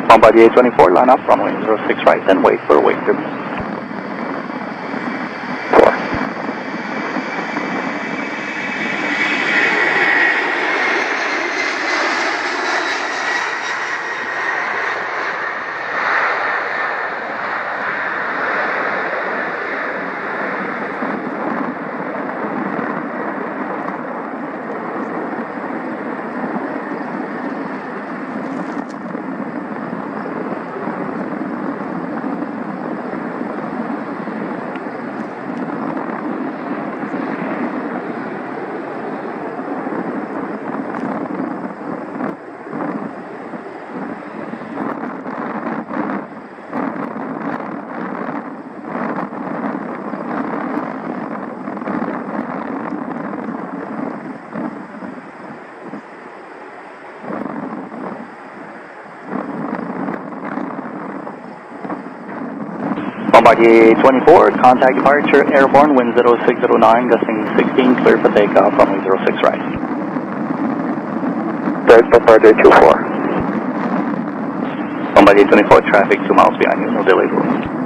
Bombardier 24, line up, runway 06 right, and wait for wake to me. 4. Bombardier 24, contact departure, airborne, wind 0609, gusting 16, clear for takeoff, runway 06 right. Direct Bombardier 24. Bombardier 24, traffic 2 miles behind you, no delay room.